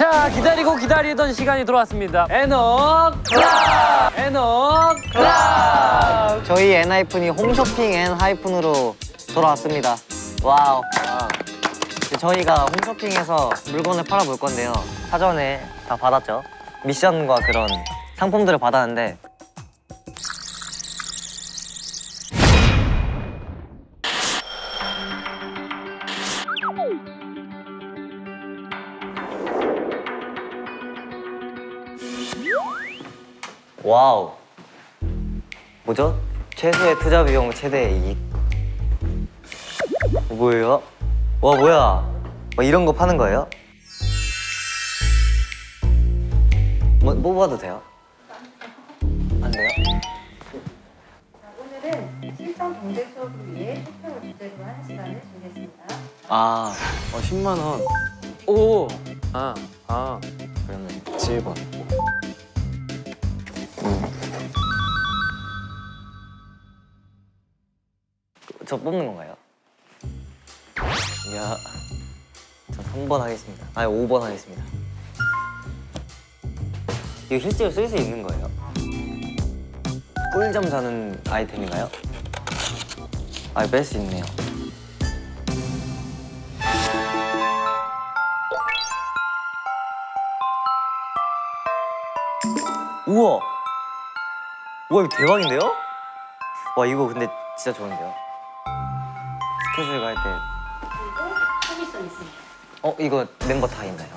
자, 기다리고 기다리던 시간이 돌아왔습니다. 에녹 클럽! 에녹 클럽! 저희 엔하이픈이 홈쇼핑 엔하이픈으로 돌아왔습니다. 와우. 저희가 홈쇼핑에서 물건을 팔아볼 건데요. 사전에 다 받았죠. 미션과 그런 상품들을 받았는데 와우. 뭐죠? 최소의 투자 비용 최대 이익. 뭐예요? 와, 뭐야? 뭐 이런 거 파는 거예요? 뭐 뽑아도 돼요? 안 돼요? 오늘은 실전 경제 수업을 위해 투표를 주제로 하는 시간을 준비했습니다. 아, 10만 원. 오! 그러면 7번. 저 뽑는 건가요? 야, 저 3번 하겠습니다. 아니, 5번 하겠습니다. 이거 실제로 쓸 수 있는 거예요? 꿀잠 자는 아이템인가요? 아, 뺄 수 있네요. 우와! 우와, 이거 대박인데요? 와, 이거 근데 진짜 좋은데요? 스케줄 갈 때. 그리고 커미션 있습니다. 이거 멤버 다 있나요?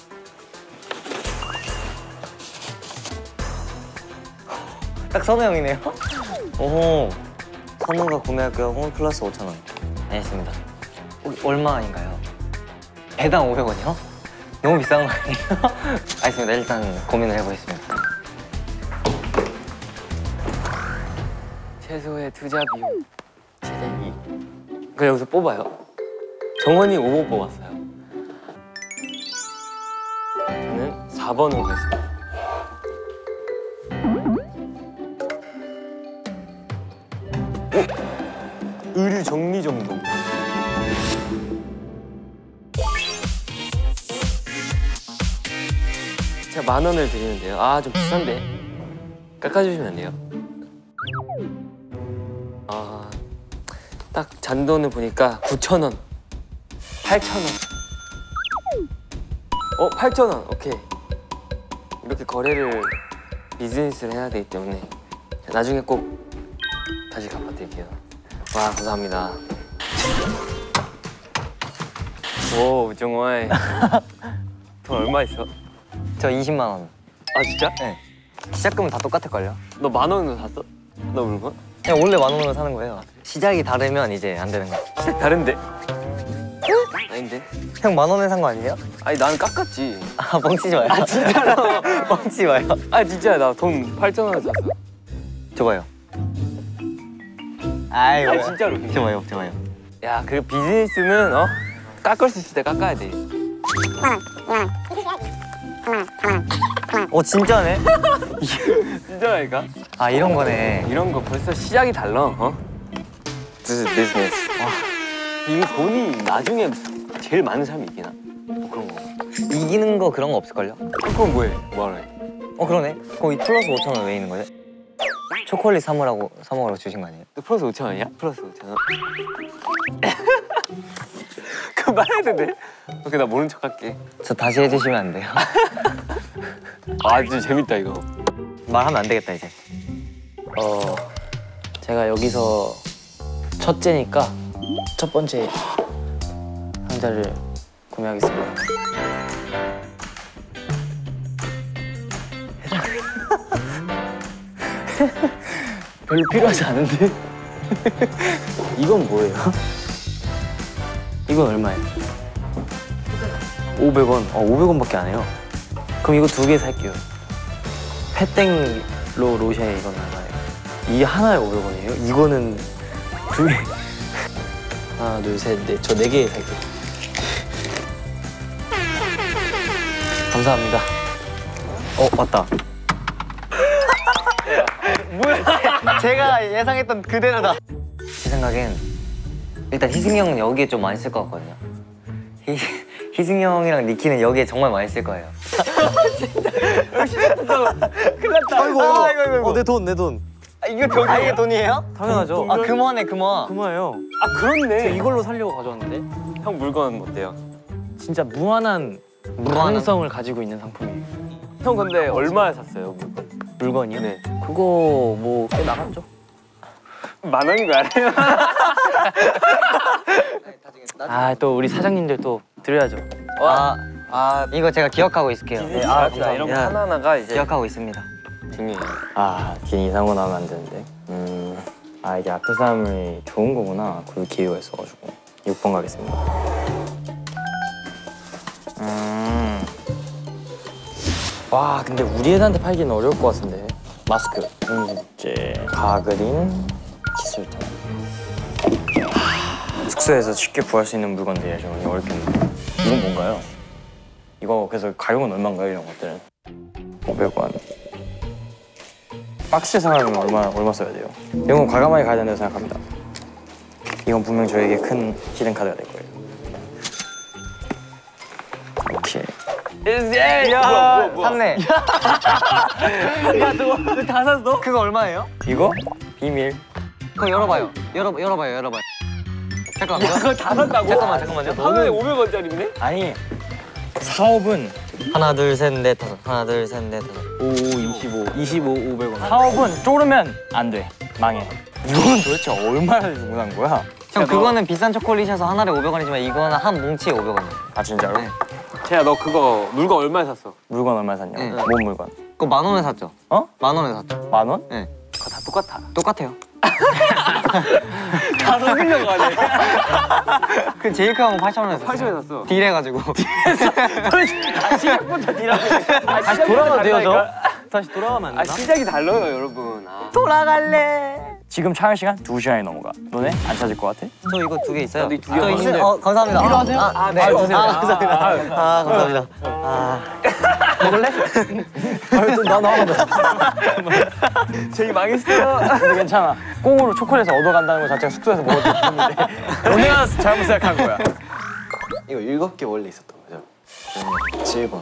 딱 선우 형이네요? 오호. 선우가 구매할게요. 홈 플러스 5,000원. 알겠습니다. 얼마인가요? 배당 500원이요? 너무 비싼 거 아니에요? 알겠습니다. 일단 고민을 해보겠습니다. 최소의 투자 비용 최대 이익. 그럼 여기서 뽑아요. 정원이 5번 뽑았어요. 저는 4번으로 가겠습니다. 의류 정리 정도. 제가 10,000원을 드리는데요. 아, 좀 비싼데. 깎아주시면 안 돼요? 딱 잔돈을 보니까 9,000원, 8,000원. 8,000원. 오케이. 이렇게 거래를 비즈니스를 해야 되기 때문에 나중에 꼭 다시 갚아드릴게요. 와, 감사합니다. 오, 정말. 돈 얼마 있어? 저 20만 원. 아, 진짜? 네. 시작금은 다 똑같을걸요? 너 10,000원으로 샀어? 너 물건? 그냥 원래 10,000원으로 사는 거예요. 시작이 다르면 이제 안 되는 거예요. 시작 다른데? 아닌데? 형 10,000원에 산 거 아니에요? 아니, 나는 깎았지. 아, 뻥치지 마요. 아, 진짜로? 뻥치지 마요. 아, 진짜 나 돈 8,000원 샀어. 줘봐요. 아유. 아, 진짜로. 줘봐요, 줘봐요. 야, 그 비즈니스는 깎을 수 있을 때 깎아야 돼. 진짜네? 진짜라니까? 아, 이런 거네. 이런 거 벌써 시작이 달라. This is business. 이거 돈이 나중에 제일 많은 사람이 이기나? 뭐 그런 거. 이기는 거 그런 거 없을걸요? 그건 뭐해? 뭐하러 해? 그러네. 거기 플러스 5,000원 왜 있는 거지? 초콜릿 사 먹으라고 주신 거 아니에요? 너 플러스 5,000원이야? 플러스 5,000원? 그거 말해도 돼? 오케이, 나 모른 척 할게. 저 다시 해주시면 안 돼요? 아, 진짜 재밌다, 이거. 말하면 안 되겠다, 이제. 제가 여기서 첫째니까 첫 번째 상자를 구매하겠습니다. 별로 필요하지 않은데? 이건 뭐예요? 이건 얼마예요? 500원. 500원밖에 안 해요. 그럼 이거 2개 살게요. 페땡로 로쉐 이건 얼마예요? 이게 하나에 500원이에요? 이거는 2개. 하나, 둘, 셋, 넷. 저 4개 살게요. 감사합니다. 맞다. 뭐야? 제가 예상했던 그대로다. 제 생각엔 일단 희승이 형은 여기에 좀 많이 쓸 것 같거든요. 희승이 형이랑 니키는 여기에 정말 많이 쓸 거예요. 아이고. 내 돈, 내 돈. 이게 돈이에요? 이게 돈이에요? 당연하죠. 아 금화네 금화. 금화예요. 아 그렇네. 이걸로 살려고 가져왔는데 형 물건 어때요? 진짜 무한한 가능성을 가지고 있는 상품이에요. 형 근데 얼마에 샀어요 물건? 물건이요? 네. 그거 뭐 꽤 나갔죠? 만 원인 거 알아요? 아 또 우리 사장님들 또 드려야죠. 이거 제가 기억하고 있을게요. 네, 감사합니다. 이런 거 하나하나가 이제 기억하고 있습니다. 중요해요. 괜히 이상한 거 나오면 안 되는데. 이게 아트삼이 좋은 거구나. 그럴 기회가 있어가지고 6번 가겠습니다. 와, 근데 우리 애들한테 팔기는 어려울 것 같은데. 마스크, 음식제, 가그린, 칫솔통. 숙소에서 쉽게 구할 수 있는 물건들이라 좀 어렵겠네요. 이건 뭔가요? 이거 그래서 가격은 얼마인가요, 이런 것들은? 500원. 박스에 사가면 얼마 써야 돼요? 이건 과감하게 가야 된다고 생각합니다. 이건 분명 저에게 큰 히든 카드가 될 거예요. 오케이. 야, 뭐야. 샀네. 야, 너 다 샀어? 그거 얼마예요? 이거 비밀. 그거 열어봐요. 열어봐요. 잠깐만요. 그걸 다 샀다고? 잠깐만요. 하나에 500원짜리인데? 아니, 사업은 하나 둘 셋 넷 다섯. 하나 둘 셋 넷 다섯. 5, 25, 500원. 사업은 쪼르면 안 돼. 망해. 이건 도대체 얼마나 주문한 거야? 형 그거는 비싼 초콜릿이어서 하나에 500원이지만 이거는 한 뭉치에 500원이에요. 아 진짜로? 네. 재야 너 그거 물건 얼마에 샀어? 물건 얼마 샀냐? 네. 뭔 물건? 그거 10,000원에 샀죠? 어? 10,000원에 샀죠? 10,000원? 네. 그거 다 똑같아. 똑같아요. 다 속이려고 하네. 그 제일 큰 건 8,000원에 샀어요. 80에 샀어. 딜해가지고. 시작부터 딜하고. 다시 돌아가면 돼요, 저? 다시 돌아가면 안 아 되나? 시작이 달라요 여러분. 아. 돌아갈래. 지금 촬영 시간 2시간이 넘어가. 너네 안 찾을 것 같아? 저 이거 2개 있어요. 나도 이두 개. 저 있어요. 감사합니다. 필요하세요? 네. 주세요. 감사합니다. 감사합니다. 먹을래? 나도 하나 더. 제이 망했어. 근데 괜찮아. 꽁으로 초콜릿을 얻어간다는 것 자체가 숙소에서 먹어도 되는데 너네가 잘못 생각한 거야. 이거 7개 원래 있었던 거죠? 7번.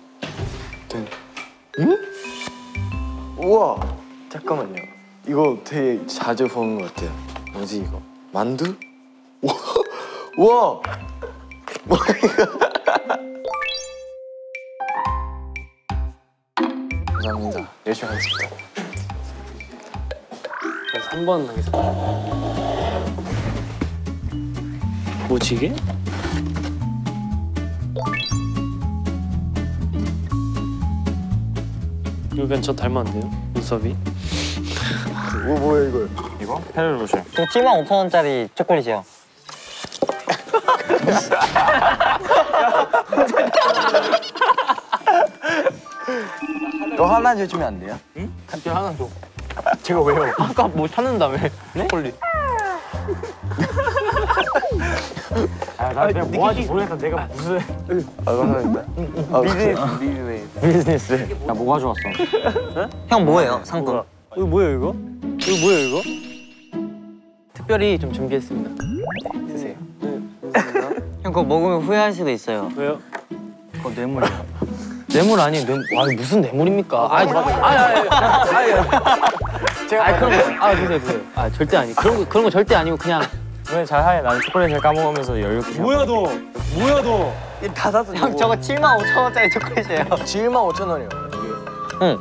우와! 잠깐만요. 이거 되게 자주 보는 것 같아요. 뭐지 이거? 만두? 우와! 뭐야 이거? 감사합니다. 열심히 하겠습니다. 3번 하겠습니다. 뭐지 이게? 이거 저 닮았는데요? 눈썹이? 뭐야 이거? 이거? 페르로쉐. 지금 75,000원짜리 초콜릿이요. 너 하나 주시면 안 돼요? 한개 하나 줘. 제가 왜요? 아까 뭐 찾는다며? 네? 콜리. 나 내가 뭐 하는지 모르겠다. 내가 무슨 아 감사합니다. 비즈니스. 나 뭐 가져왔어? 형 뭐예요? 상품. 이거 뭐예요 이거? 이거 뭐예요 이거? 특별히 좀 준비했습니다. 드세요. 형 그거 먹으면 후회할 수도 있어요. 왜요? 그거 뇌물이야. 뇌물 아니 무슨 뇌물입니까? 제가 그런 거 드세요. 아 절대 아니. 그런 거 절대 아니고 그냥. 왜 잘하냐? 나는 초콜릿을 까먹으면서 여유롭게. 뭐야 너? 다 샀어. 형 저거 75,000원짜리 초콜릿이에요. 75,000원이요. 응.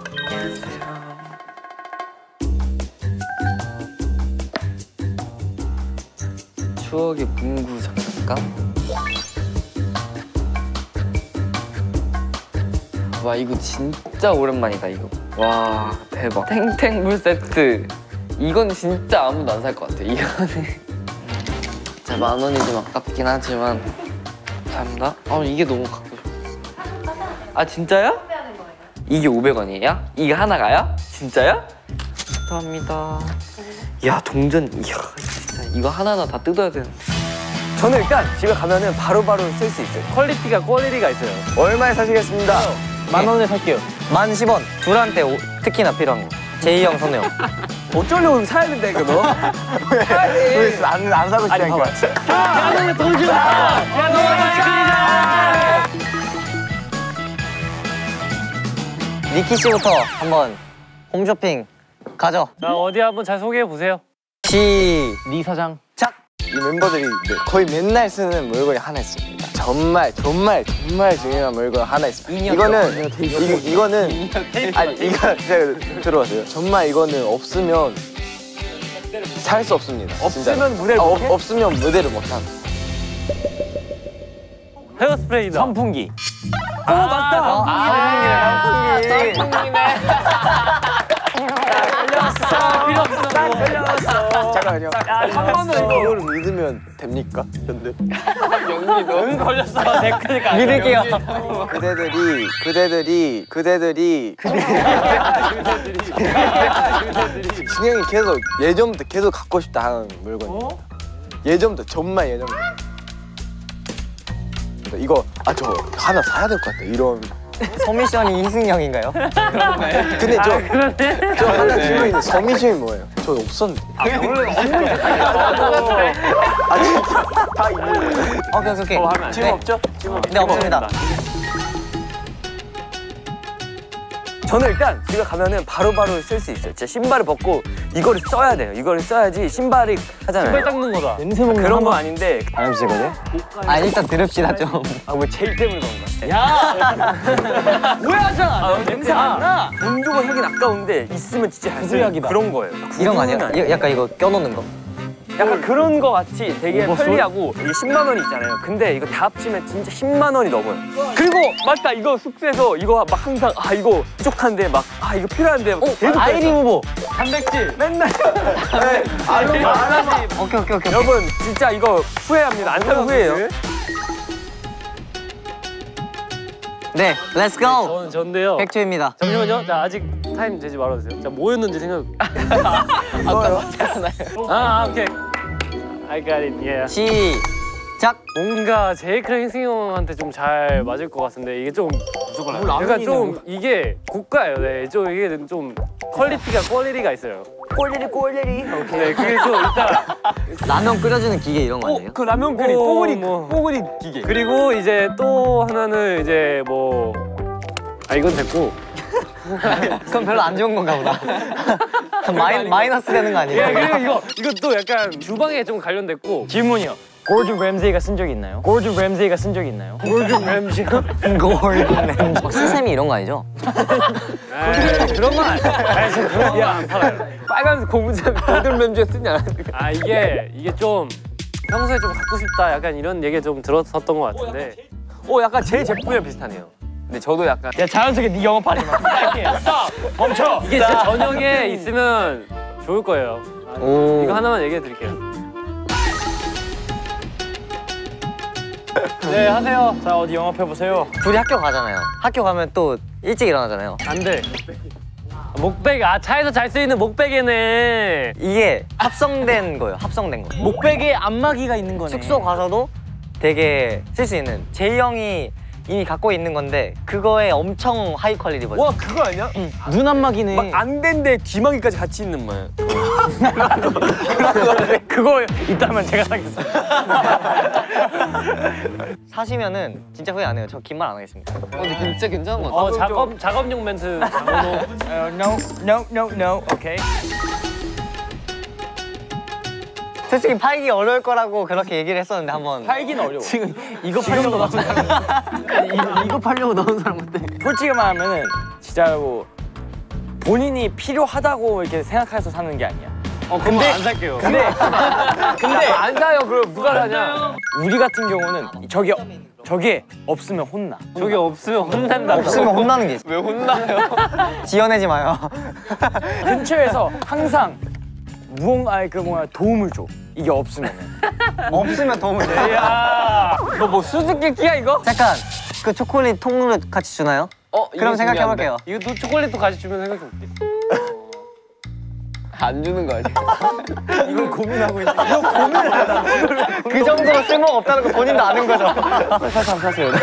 추억의 문구 장난감? 와 이거 진짜 오랜만이다 이거. 와 대박. 탱탱물 세트. 이건 진짜 아무도 안 살 것 같아. 이거는 진짜 10,000원이 좀 아깝긴 하지만 감사합니다. 이게 너무 갖고 싶어. 아 진짜요? 판매하는 거예요. 이게 500원이에요? 이게 하나가요? 진짜요? 감사합니다. 야 동전. 이야 진짜 이거 하나하나 다 뜯어야 되는데. 저는 일단 집에 가면은 바로바로 쓸 수 있어요. 퀄리티가 있어요. 얼마에 사시겠습니다? 10,000원에 살게요. 10,010원. 둘한테 특히나 필요한 거. 제이 형, 선우 형. 어쩌려고 사야 된다 이거 너? 안 사고 싶다니까. 야, 너네 돈 줘! 야, 너네 돈 줘! 니키 씨부터 한번 홈쇼핑 가죠. 자, 어디 한번 잘 소개해 보세요. 니 사장. 이 멤버들이 거의 맨날 쓰는 물건이 하나 있습니다. 정말 중요한 물건 하나 있습니다. 이거는 아니 이거 제가 들어보세요. 정말 이거는 없으면 살 수 없습니다. 없으면 무대를 없으면 무대를 못 함. 헤어스프레이다. 선풍기. 잠깐만요. 한 번은 이거를 믿으면 됩니까? 근데 믿을게요. 그대들이 진영이 계속 예전부터 계속 갖고 싶다 하는 물건이에요. 예전부터 정말 예전부터. 이거 저 하나 사야 될 것 같아. 이런. 소미션이 이승영인가요? 근데 저 하나 들고 있는 서미션이 뭐예요? 저 없었는데. 원래 없는데. 진짜 다 있는 거예요. 오케이. 지금 없죠? 네, 없습니다. 저는 일단 집에 가면은 바로바로 쓸 수 있어요. 제 신발을 벗고 이거를 써야 돼요. 이거를 써야지 신발이 하잖아요. 신발 닦는 거다. 냄새 먹는 그런 거 아닌데 아람 씨거든? 일단 들읍시다 좀. 뭐 제일 때문에 그런 거야. 오해하잖아. 냄새 안 나. 돈 주고 하긴 아까운데 있으면 진짜 잘 쓰는 그런 거예요. 이런 거 아니에요? 약간 이거 껴놓는 거? 약간 그런 거 같이 되게 편리하고 이게 10만 원이 있잖아요. 근데 이거 다 합치면 진짜 10만 원이 넘어요. 그리고 맞다 이거 숙소에서 이거 막 항상 이거 부족한데 막 이거 필요한데 계속 아이리 무보. 단백질. 맨날 오케이. 여러분 진짜 이거 후회합니다. 안 사면 후회해요. 네, 렛츠 고! 저는 전데요. 100초입니다. 잠시만요. 자, 아직 타임 되지 말아주세요. 자, 뭐였는지 생각. 아까 맞잖아요. 오케이. I got it. Yeah. 시작! 뭔가 제이크랑 흰승이 형한테 좀 잘 맞을 것 같은데 이게 좀 약간 좀 이게 고가예요. 네, 좀 이게 좀 퀄리티가 있어요. 꼴리리. 네, 그게 좀 일단 라면 끓여주는 기계 이런 거 아니에요? 그 라면 끓이 뽀글이 기계. 그리고 이제 또 하나는 이제 뭐 이건 됐고. 그건 별로 안 좋은 건가 보다. 마이너스 되는 거 아니에요? 예, 그리고 이것도 약간 주방에 좀 관련됐고. 질문이요. 고르든 램세이가 쓴 적이 있나요? 고르든 램세이가 쓴 적이 있나요? 골든 램지. 스샘이 이런 거 아니죠? 그런 건 아니야. 그런 거안 팔아요. 빨간 고무장 골든 램즈에 쓰지 않았을까? 이게 좀 평소에 좀 갖고 싶다 약간 이런 얘기 좀 들었었던 것 같은데. 약간 제 제품이랑 비슷하네요. 근데 저도 약간 야 자연스럽게 네 영업하지 마. 할게. 스톱. 멈춰. 이게 제 전용에 있으면 좋을 거예요. 이거 하나만 얘기해 드릴게요. 네 하세요. 자 어디 영업해 보세요. 둘이 학교 가잖아요. 학교 가면 또 일찍 일어나잖아요. 안 돼. 목베개. 차에서 잘 수 있는 목베개네. 이게 합성된 거예요. 합성된 거. 목베개에 안마기가 있는 거네. 숙소 가서도 되게 쓸 수 있는 제이 형이 이미 갖고 있는 건데 그거에 엄청 하이 퀄리티 버전. 와 그거 아니야? 눈 안마기네. 막 안 된데 귀마개까지 같이 있는 거야. 그거 있다면 제가 사겠어요. 사시면은 진짜 후회 안 해요. 저 긴 말 안 하겠습니다. 근데 진짜 괜찮은 것 같아. 작업용 멘트. No. 오케이. 솔직히 팔기 어려울 거라고 그렇게 얘기를 했었는데 한번 팔기는 어려워. 지금 이거 팔려고 넣은 사람. 이거 팔려고 넣은 사람 같아. 솔직히 말하면은 진짜 뭐 본인이 필요하다고 이렇게 생각해서 사는 게 아니야. 근데 안 살게요. 근데 안 사요. 그럼 누가 사냐? 우리 같은 경우는 저게 없으면 혼나. 저게 없으면 혼난다. 없으면 혼나는 게 있어요. 왜 혼나요? 지어내지 마요. 근처에서 항상 도움을 줘. 이게 없으면은. 없으면 도움을 돼요. 야, 너 뭐 수수께끼야 이거? 잠깐 그 초콜릿 통으로 같이 주나요? 그럼 생각해볼게요. 이거 초콜릿도 같이 주면 생각해볼게. 안 주는 거 아니야? 이걸 고민하고 있는. 그 정도로 쓸모가 없다는 거 본인도 아는 거죠. 사세요.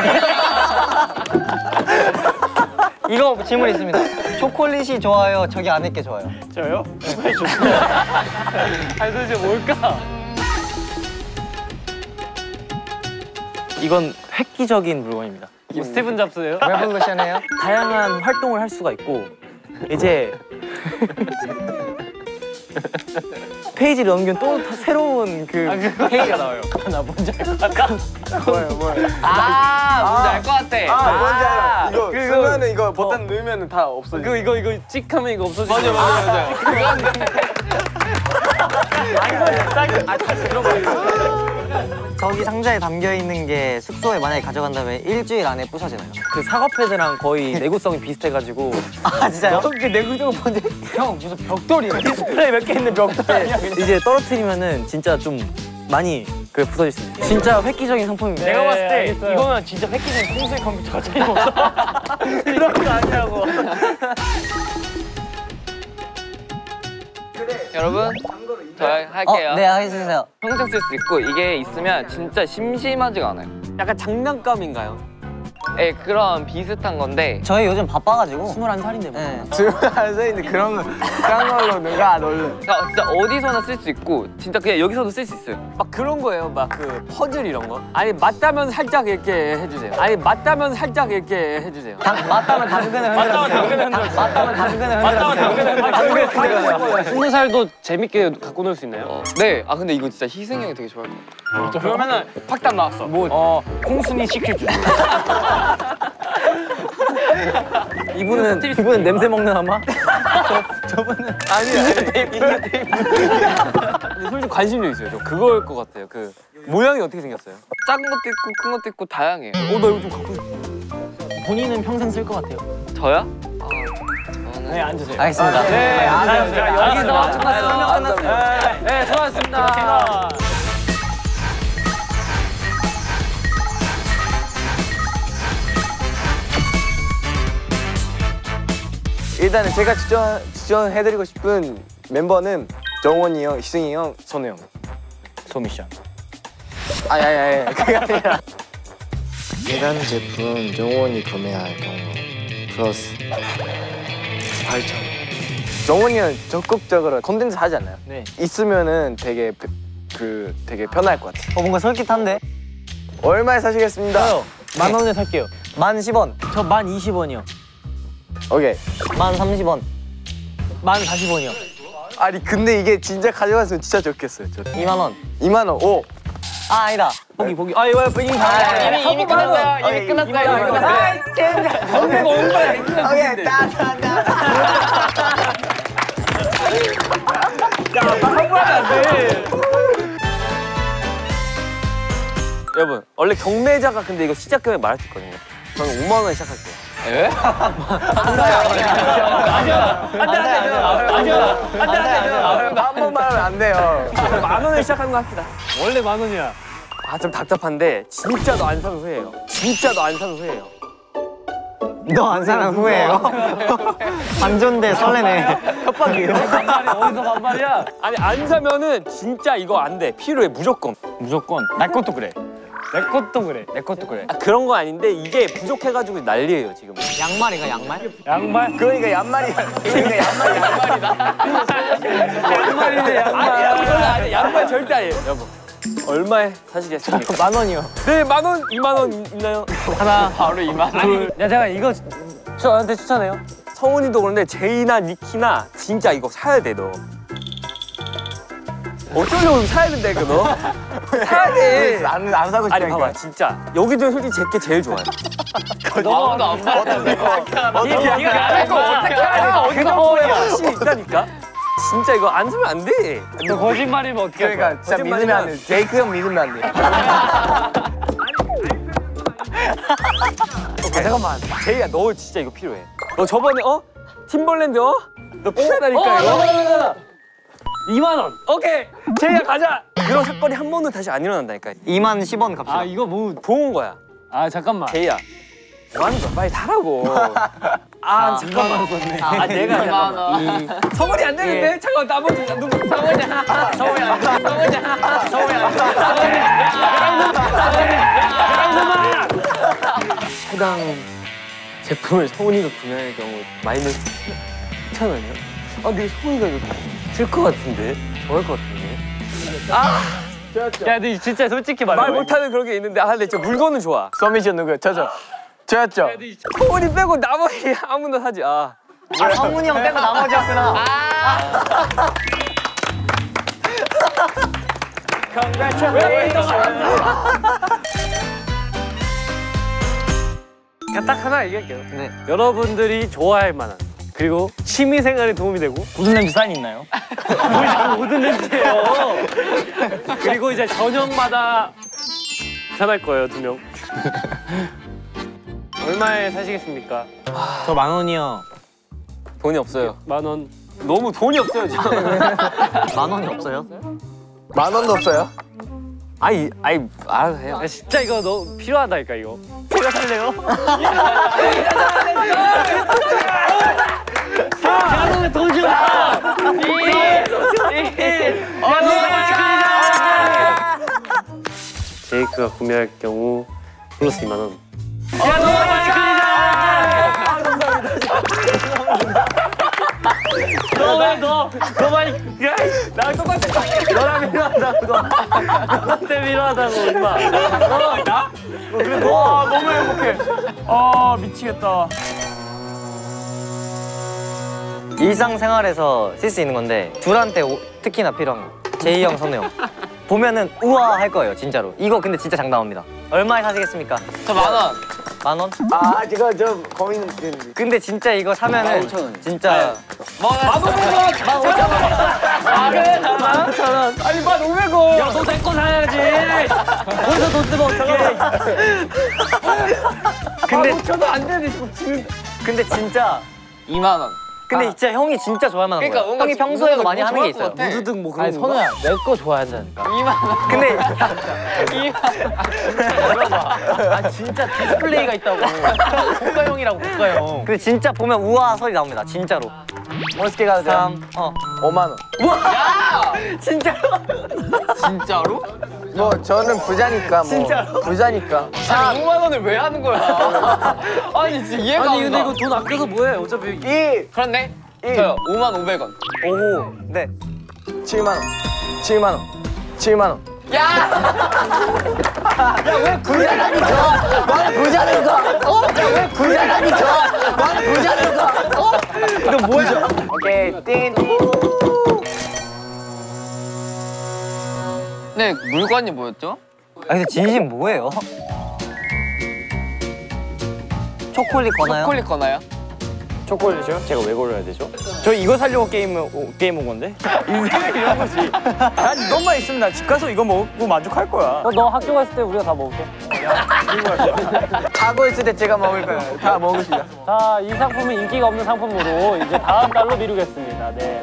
이거 질문 있습니다. 초콜릿이 좋아요? 저기 안에 게 좋아요? 저요? 초콜릿 좋습니다. 아니 도대체 뭘까? 이건 획기적인 물건입니다. 뭐 스티븐 잡스예요? 레볼루션이에요? 다양한 활동을 할 수가 있고 이제 페이지를 넘기면 또 새로운 그 페이지가 나와요. 나 뭔지 알 것 같아. 뭐예요? 뭔지 알 것 같아. 뭔지 알아. 이거 쓰면은 이거 버튼 누르면은 다 없어져. 이거 찍하면 이거 없어지죠. 맞아. 저기 상자에 담겨 있는 게 숙소에 만약에 가져간다면 일주일 안에 부서지나요? 그 사과 패드랑 거의 내구성이 비슷해가지고. 아 진짜요? 그 내구성 뭔지. 형 무슨 벽돌이야. 디스플레이 몇 개 있는 벽돌이야. 이제 떨어뜨리면은 진짜 좀 많이 그 부서질 수 있어요. 진짜 획기적인 상품입니다. 내가 봤을 때 알겠어요. 이거는 진짜 획기적인 콩수의 컴퓨터가 틀림없어. 그런 거 아니라고. 여러분, 저 할게요. 네 해주세요. 평생 쓸 수 있고 이게 있으면 진짜 심심하지가 않아요. 약간 장난감인가요? 예, 그런 비슷한 건데 저희 요즘 바빠가지고 21살인데 뭐. 네. 지금 앉아 있는 그런 걸로 누가 안 올려? 그러니까 진짜 어디서나 쓸 수 있고 진짜 그냥 여기서도 쓸 수 있어요. 막 그런 거예요. 막 그 퍼즐 이런 거. 아니 맞다면 살짝 이렇게 해주세요. 아니 맞다면 살짝 이렇게 해주세요. 맞다면 당근을 흔들어주세요. 맞다면 당근을 흔들어주세요. 20살도 재밌게 갖고 놀 수 있나요? 네, 아 근데 이거 진짜 희승이 형이 되게 좋아할 것 같아요. 그러면은 팍답 나왔어. 콩순이 시킬 줄. 이분은 냄새 먹는 아마? 저분은 솔직히 관심 좀 있어요. 저 그거일 것 같아요. 그 모양이 어떻게 생겼어요? 작은 것도 있고 큰 것도 있고 다양해요. 나 이거 좀 갖고 싶어. 본인은 평생 쓸 것 같아요. 저요? 저는 네, 앉으세요. 알겠습니다. 네, 여기서 설명 끝났어요. 네, 수고하셨습니다. 일단은 제가 추천해드리고 싶은 멤버는 정원이 형, 희승이 형, 선우 형. 소미션. 아야야야 그게 아니라 해당 제품 정원이 구매할 경우 플러스 8,000원. 정원이는 적극적으로 콘텐츠 하지 않나요? 네. 있으면은 되게 되게 편할 것 같아요. 뭔가 솔깃한데? 얼마에 사시겠습니다. 저요. 10,000원에 살게요. 10,010원. 저 20,020원이요. 오케이. 10,30원. 40,000원이요. 아니 근데 이게 진짜 가져갔으면 진짜 좋겠어요. 저 20,000원. 2만 원. 오. 아 아니다. 보기. 아 이거 이미 이미 끝났어요. 이미 끝났어요. 건배가 얼마야? 오케이. 따다다. 여러분, 원래 경매자가 근데 이거 시작금에 말할 수 있거든요. 저는 5만 원에 시작할게요. 예? 한 번만 하면 안 돼요. 10,000원에 시작하는 거 합시다. 원래 10,000원이야. 아, 좀 답답한데 진짜 너 안 사면 후회해요. 진짜 너 안 사면 후회해요. 너 안 사면 후회해요. 반전돼 설레네. 협박이에요. 어디서 반말이야? 아니 안 사면은 진짜 이거 안 돼. 필요해 무조건. 무조건. 내 것도 그래. 내 것도 그래. 내 것도 그래. 아, 그런 거 아닌데 이게 부족해가지고 난리예요 지금. 양말이가 양말? 양말? 그러니까 양말이야. 양말이네 양말. 양말 절대 아니에요. 여보 얼마에 사시겠습니까? 10,000원이요. 네 10,000원, 2만 원 있나요? 하나. 바로 2만 원. 야, 제가 이거 저한테 추천해요. 성훈이도 그런데 제이나 니키나 진짜 이거 사야 돼 너. 어쩌려고 사야 된다 이거 너. 사야 돼. 안 사고 싶다니까. 아니 봐봐 진짜 여기도 솔직히 제게 제일 좋아요. 아무도 안 받아. 네가 알고 어떻게 알아? 어디서 보여? 확실히 있다니까. 진짜 이거 안 사면 안 돼. 너 거짓말이면 어떻게 할 거야? 그러니까 진짜 믿으면 안 돼. 제이크 형 믿으면 안 돼. 잠깐만. 제이야 너 진짜 이거 필요해. 너 저번에 팀벌랜드 너 필요하다니까 이거. 2만 원. 오케이. 제이야 가자. 그런 사건이 한 번도 다시 안 일어난다니까. 20,10원 갑시다. 아, 이거 뭐. 좋은 거야. 아, 잠깐만. 제이야. 뭐하는 거야? 빨리 사라고. 아 잠깐만. 아 내가 잠깐만. 성원이 안 되는데? 잠깐만 나머지 누구? 성원이 안 돼. 성원이 안 돼. 성원이 안 돼. 해당 제품을 성훈이가 구매할 경우 마이너스 2,000원이요? 아 근데 성훈이가 이거 쓸 것 같은데? 좋아할 것 같은데? 야, 너 진짜 솔직히 말해. 말 못하는 그런 게 있는데 근데 진짜 물건은 좋아. 서미션 누구야? 저였죠? 성훈이 빼고 나머지 아무나 사지. 성훈이 형 빼고 나머지였구나. 그냥 딱 하나 얘기할게요. 네. 여러분들이 좋아할 만한 그리고 취미 생활에 도움이 되고 무슨 냄새 사인 있나요? 모든 냄새예요. 그리고 이제 저녁마다 전할 거예요, 2명. 얼마에 사시겠습니까? 저 10,000원이요. 돈이 없어요. 10,000원. 너무 돈이 없어요 지금. 10,000원이 없어요? 10,000원도 없어요? 알아서 해요. 야, 진짜 이거 너 필요하다니까 이거. 제가 살래요? 야, 돈 줘. 제이크가 구매할 경우 플러스 2만 원. 너 많이 나랑 똑같아. 너랑 필요하다고. 너한테 필요하다고 임마. 나? 그래 너 너무 행복해. 미치겠다. 일상생활에서 쓸 수 있는 건데 둘한테 특히나 필요한 거. 제이 형, 선우 형. 보면은 우와 할 거예요, 진짜로. 이거 근데 진짜 장담합니다. 얼마에 사시겠습니까? 저 10,000원. 10,000원? 제가 좀 고민 되는데. 근데 진짜 이거 사면은 15,000원. 진짜 15,000원. 15,000원. 아니 1,500원. 야, 너 내 거 사야지. 거기서 돈 쓰면 어떡해. 근데 5,000원 안 되네. 지금. 근데 진짜 2만 원. 근데 진짜 형이 진짜 좋아할 만한 그러니까 거야. 뭔가 형이 평소에도 뭔가 많이 하는 게 좋아할 있어요. 것 같아. 무드등 뭐 그런 아니 거. 선우야 내 거 좋아한다니까. 2만 원. 근데 아 진짜 디스플레이가 있다고. 국가형이라고 국가형. 근데 진짜 보면 우와 소리 나옵니다. 진짜로. 멋있게 가도 돼요? 3 5만 원. 진짜로? 진짜로? 뭐 저는 부자니까 뭐. 진짜로? 부자니까. 5만 원을 왜 하는 거야? 아니 진짜 이해가 안 가. 아니 근데 이거 돈 아껴서 뭐해? 어차피 2, 그런데 저요 5만 500원. 오. 네. 7만 원. 7만 원. 7만 원. 나는 부자라니까. 너 뭐야? 오케이. 띵. 네 물건이 뭐였죠? 아 근데 진심 뭐예요? 초콜릿 거나요? 초콜릿 거나요? 초콜릿이요? 제가 왜 골라야 되죠? 저 이거 살려고 게임 온 건데. 인생은 이런 거지. 난 이것만 있으면 나 집 가서 이거 먹고 만족할 거야. 너 학교 갔을 때 우리가 다 먹을게. 가고 있을 때 제가 먹을 거예요. 다 먹으시다. 자, 이 상품은 인기가 없는 상품으로 이제 다음 달로 미루겠습니다. 네.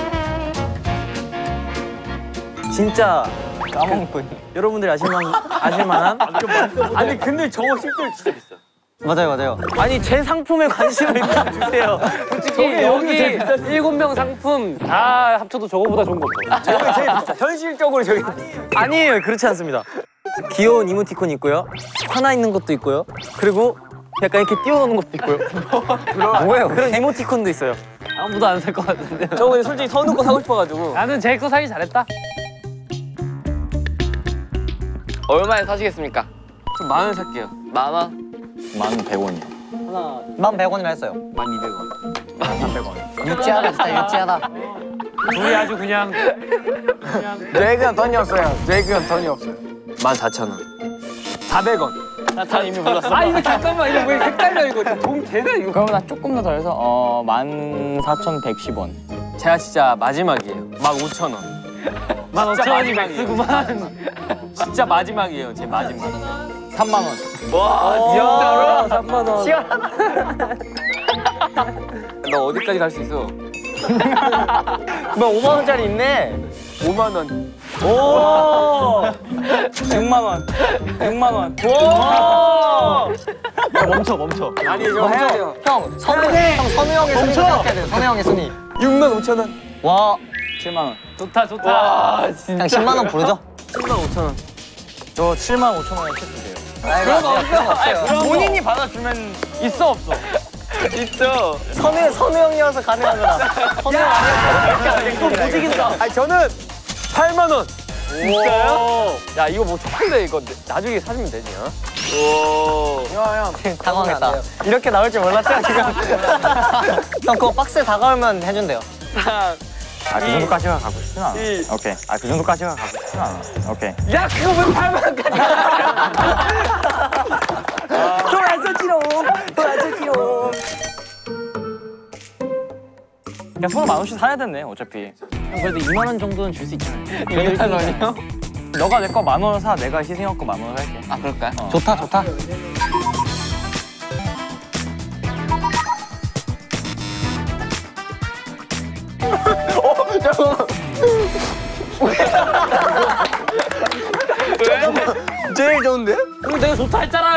진짜 까먹고 있네. 여러분들이 아실만한. 아니 근데 저거 실제로 진짜 비싸. 맞아요. 아니 제 상품에 관심을 일단 주세요. 솔직히 여기 7명 상품 다 합쳐도 저거보다 좋은 거 없어. 저게 제일 비싸. 현실적으로 저게 아니에요, 그렇지 않습니다. 귀여운 이모티콘이 있고요. 화나 있는 것도 있고요. 그리고 약간 이렇게 띄워놓는 것도 있고요. 뭐예요? 그런 이모티콘도 있어요. 아무도 안 살 것 같은데. 저거 근데 솔직히 선우 거 사고 싶어가지고. 나는 제이 거 사기 잘했다. 얼마에 사시겠습니까? 좀 10,000원 살게요. 10,000원? 11,000원이요. 1,100원이라 했어요. 12,000원. 유치하다 진짜 유치하다. 둘이 아주 그냥 제이크는 돈이 없어요. 제이크는 돈이 없어요. 14,000원. 400원. 나 이미 몰랐어. 아 이거 잠깐만 이거 왜 헷갈려 이거 돈 되나 이거. 그러면 나 조금 더 해서 14,110원. 제가 진짜 마지막이에요. 15,000원. 15,000원이 맥스구만. 진짜 마지막이에요. 제 마지막. 3만원. 진짜로? 3만 원. 시원하다. 너 어디까지 갈 수 있어? 뭐 5만원짜리 있네. 5만 원. 오! 6만원. 6만원. 오! 야, 멈춰. 아니 이거 해야 돼요. 형 선우 형의 순위 생각해야 돼요. 선우 형의 순위. 65,000원. 와. 7만원. 좋다. 그냥 10만원 부르죠? 75,000원. 저 75,000원에 체크돼요. 그럼 없어요. 본인이 받아주면 있어 없어? 있죠. 선우 형이어서 가능한 거다. 선우 형 아니었어. 이거 못 이긴다. 아니 저는 8만 원. 진짜요? 야 이거 뭐 초콜릿 이거 나중에 사주면 되지 어? 당황했다. 이렇게 나올 줄 몰랐죠 지금. 형 그거 박스에 다가오면 해준대요. 아 그 정도까지가 가고 싶진 않아. 오케이. 아 그 정도까지가 가고 싶진 않아. 오케이. 야 그거 왜 8만원까지 돈안 썼지롱. 그냥 서로 10,000원씩 사야 되네 어차피. 형 그래도 2만 원 정도는 줄 수 있잖아요. 2만 원이요? 너가 내 거 10,000원 사. 내가 희승형 거 10,000원 살게. 아 그럴까요? 좋다 좋다. 제일 좋은데? 이거 내가 좋다 했잖아요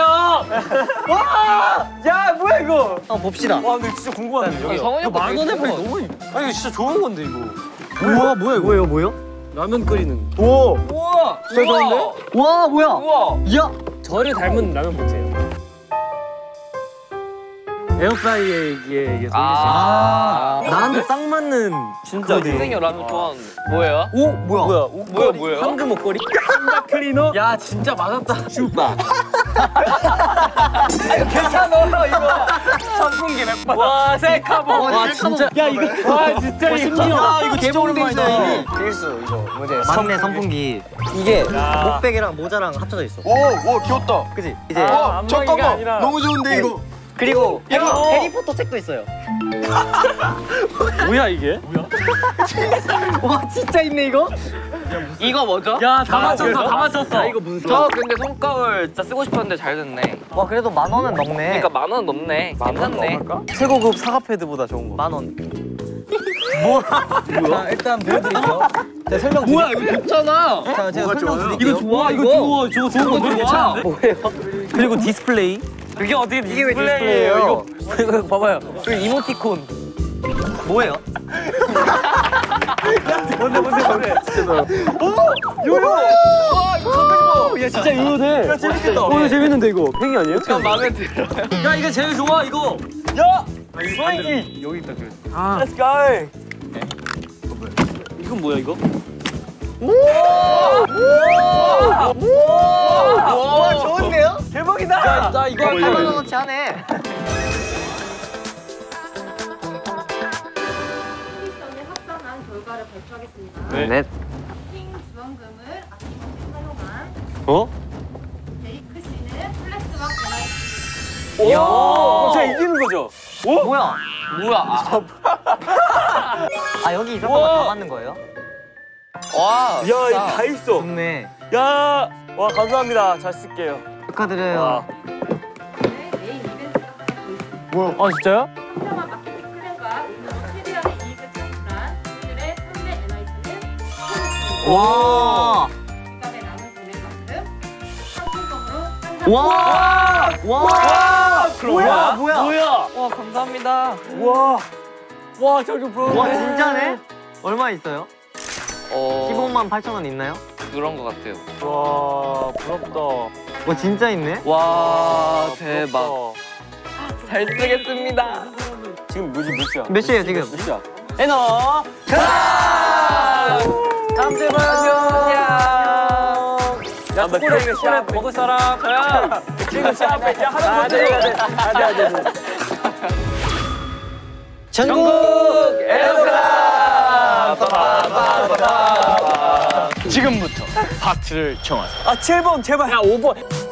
야 뭐야 이거 한번 봅시다. 와 근데 진짜 궁금하네 여기 성훈이 오빠 되게 만원에 좋은 거 너무 아니 이거 진짜 좋은 건데 이거 우와 뭐야 이거 뭐요? 라면 끓이는 오! 우와 진짜 좋은데? 와 뭐야? 우와 야 저를 닮은 라면 못해요. 에어프라이기에 이게 나한테 딱 맞는 진짜 희승이 라면 좋아하는데 뭐예요? 오 뭐야? 뭐예요? 황금 목걸이? 클리너. 야 진짜 맞았다 슈바 괜찮아 이거 선풍기 맥받아 와 셀카봉 와 진짜 야 이거 와 진짜 이거 이거 진짜 오랜만이다. 필수 이거 뭐지? 맞네 선풍기. 이게 목베개랑 모자랑 합쳐져 있어. 오 귀엽다. 그지? 이제 잠깐만 너무 좋은데 이거. 그리고 해리포터 책도 있어요. 뭐야 이게? 와 진짜 있네 이거? 이거 뭐죠? 야 다 맞췄어 다 맞췄어. 이거 무슨 저 근데 손가을 진짜 쓰고 싶었는데 잘 됐네. 와 그래도 10,000원은 넘네. 그러니까 10,000원 넘네. 괜찮네. 최고급 사과 패드보다 좋은 거. 10,000원. 뭐야? 일단 보여드릴게요. 제가 설명 드릴게요. 뭐야 이거 좋잖아. 자, 제가 설명 드릴게요. 이거 좋아 이거 좋아 저거 좋은 거 괜찮은데? 뭐예요? 그리고 디스플레이. 그게 어떻게 이게 왜 디스플레이예요 디스플레이예요? 이거 봐봐요. 그리고 이모티콘. 뭐예요? 뭔데? 요요 와 이거 갖고 싶어 야 진짜 이거네. 야 재밌겠다. 오늘 재밌는데 이거. 팽이 아니에요? 전 마음에 들어요. 야 이거 제일 좋아 이거 야 소행이 여기 있다 아 Let's go 이건 뭐야 이거? 와 좋은데요? 대박이다 나 이거 8,000원어치 하네. 컴미션에 합산한 결과를 발표하겠습니다. 네. 킹 지원금을 아낌없이 사용한 어? 데이크 씨는 플렉스와 베라이티. 이야 제가 이기는 거죠 뭐야? 뭐야? 아 여기 이런 거다 맞는 거예요? 와. 야 이거 진짜. 다 있어 좋네. 야 와 감사합니다 잘 쓸게요 축하드려요. 와. 메인 이벤트가 하나 더 있습니다. 아 진짜요? 상명한 마케팅 플랜과 의미로 최대한의 이익을 창출한 오늘의 판매 NIT는 와. 기간에 남은 금액만큼 상품성으로 상장. 와. 와. 뭐야? 와 감사합니다. 와 저기 브로 와 진짜네? 얼마 있어요? 15만 8,000원 있나요? 그런 것 같아요. 와 부럽다 와 진짜 있네? 와 대박. 잘 쓰겠습니다. 지금 뭐지 몇 시야? 몇 시에요 지금? 몇 시야? 에너. 다음 주에 봐요 야 초콜릿 이거 시합 먹을 사람 저야 지금 시합에 야 하나 더 찍어야 돼 전국 에어그라 지금부터 파트를 정하세요. 아 7번 제발 야 5번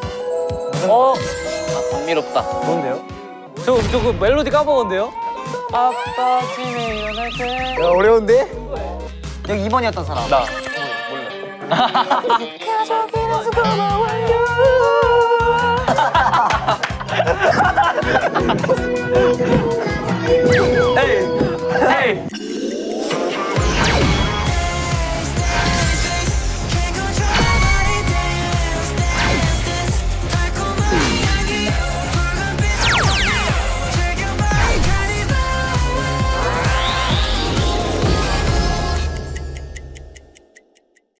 감미롭다. 뭔데요? 저그 멜로디 까먹었는데요? 아빠 집에 일어날 때 야 어려운데? 여기 2번이었던 사람. 나 몰라